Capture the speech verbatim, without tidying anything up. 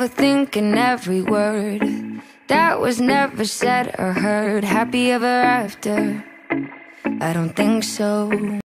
overthinking every word that was never said or heard. Happy ever after? I don't think so.